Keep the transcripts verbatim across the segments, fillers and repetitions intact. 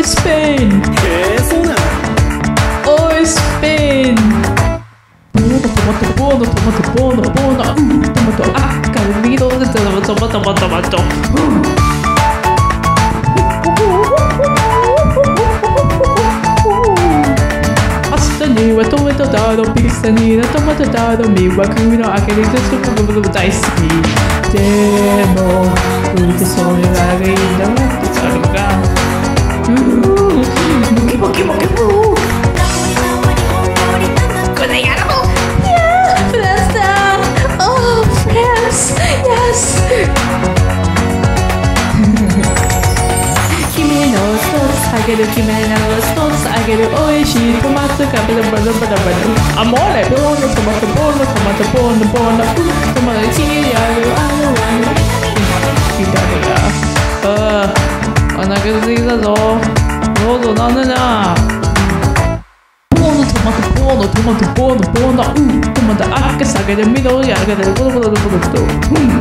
スペイン。 えー、そうなん。 おいスペイン。ボーノトマトボーノトマトボーノボーノ、うん、トマト、あっカルビーノでトマトトマトトマトトマト、パスタにはトマトだろ、ピッツァにはトマトだろ、魅惑のあけるとスープ大好き。でもうてそれがいいんだってそれがうんムキムキムキムこの野郎。フランスだ。おーフランス Yes 君の一つあげる、君の一つあげる、おいしいトマトがバラバラバラバラ、アモーレボーノトマトボーノトマトボーノボーノ、トマト君にあるあのあのいただああ、お腹すいたぞ。どうぞなんでな。ボーノトマトボーノトマトボーノボーノ、うんトマトあっけ下げて緑あげてボロボロボロボロ、うん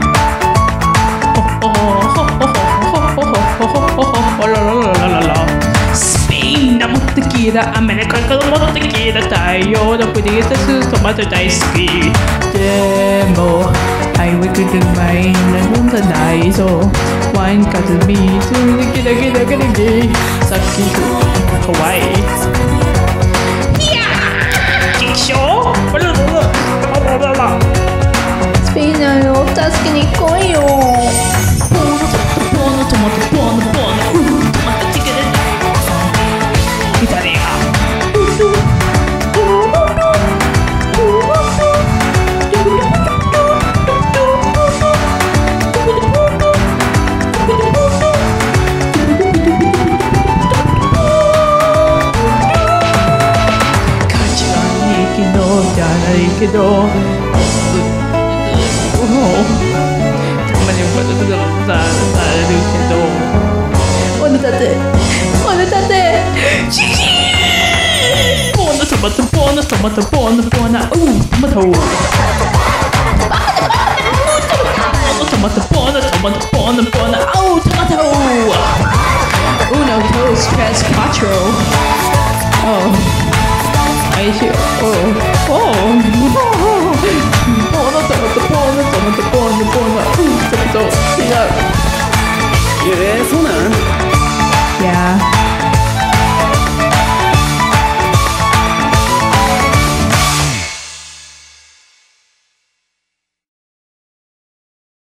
ほほほほほほほほほほらららららら。スペインだもテキーラ、アメリカからもテキーラ、太陽のプリンセストマト大好き。でもハイウェイクで前に飲んだないぞ。ワインかずみついてキラキラキラキラ、さっきハワイいやー激賞あらららららら。スペインなの助けに来いよ。ボーノトマトボーノボーノ、うんトマトチキンイタリア。じゃないけど、たまにまたされるけど、おねたておねたてチキンボーノトマトボーノトマトボーノボーノ、うんトマトトマトボーノトマトボーノボーノ、おトマトUno dos tres cuatro。 Oh I see. Oh, oh. Buono, tomato, buono, tomato, buono, buono. Uh, tomato, 違う。 えー、そうなん。